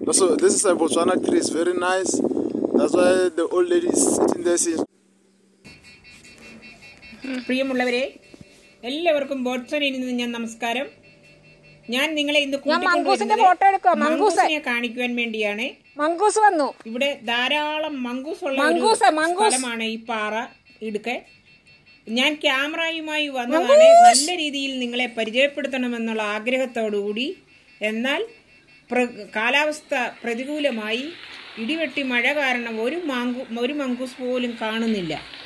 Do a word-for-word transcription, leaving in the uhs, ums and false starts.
So this is a Botswana tree. It's very nice. That's why the old lady is sitting there saying. പ്രിയമുള്ളവരെ, എല്ലാവർക്കും ബോട്ട്സോനയിൽ നിന്ന് ഞാൻ നമസ്കാരം. ഞാൻ നിങ്ങളെ ഇന്ന് മംഗൂസിനെ കാണിക്കുവാൻ വേണ്ടിയാണ്. മംഗൂസ് വന്നു. ഇവിടെ ധാരാളം മംഗൂസ് ഉള്ള സ്ഥലമാണ് ഈ പാറ ഇടുക്കെ. ഞാൻ ക്യാമറയുമായി വന്നതാണ് നല്ല രീതിയിൽ നിങ്ങളെ പരിചയപ്പെടുത്തണമെന്നുള്ള ആഗ്രഹത്തോടുകൂടി. എന്നാൽ കാലാവസ്ഥ പ്രതികൂലമായി ഇടിവെട്ടി മഴ കാരണം ഒരു മാങ്കു ഒരു മംഗൂസ് പോലും കാണുന്നില്ല.